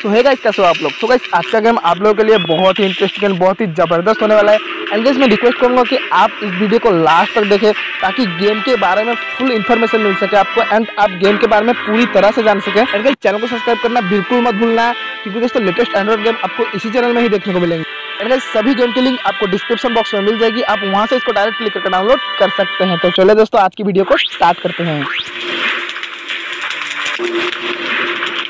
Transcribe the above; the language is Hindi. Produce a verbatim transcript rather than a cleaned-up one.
तो है गाइस, कैसे हो आप लोग। तो गाइस आज का गेम आप लोगों के लिए बहुत ही इंटरेस्टिंग एंड बहुत ही ज़बरदस्त होने वाला है। एंड गाइस मैं रिक्वेस्ट करूंगा कि आप इस वीडियो को लास्ट तक देखें ताकि गेम के बारे में फुल इन्फॉर्मेशन मिल सके आपको एंड आप गेम के बारे में पूरी तरह से जान सके। एंड गाइस चैनल को सब्सक्राइब करना बिल्कुल मत भूलना, क्योंकि दोस्तों लेटेस्ट एंड्रॉइड गेम आपको इसी चैनल में ही देखने को मिलेंगे। एंड गाइस सभी गेम की लिंक आपको डिस्क्रिप्शन बॉक्स में मिल जाएगी, आप वहां से इसको डायरेक्ट क्लिक करके डाउनलोड कर सकते हैं। तो चलिए दोस्तों आज की वीडियो को स्टार्ट करते हैं।